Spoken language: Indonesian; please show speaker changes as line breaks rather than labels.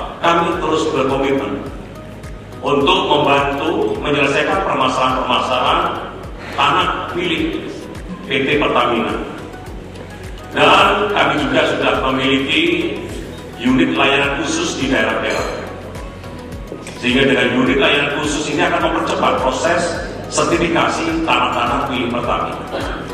kami terus berkomitmen untuk membantu menyelesaikan permasalahan-permasalahan tanah milik PT Pertamina. Dan kami juga sudah memiliki unit layanan khusus di daerah-daerah. Sehingga dengan unit layanan khusus ini akan mempercepat proses sertifikasi tanah-tanah milik Pertamina.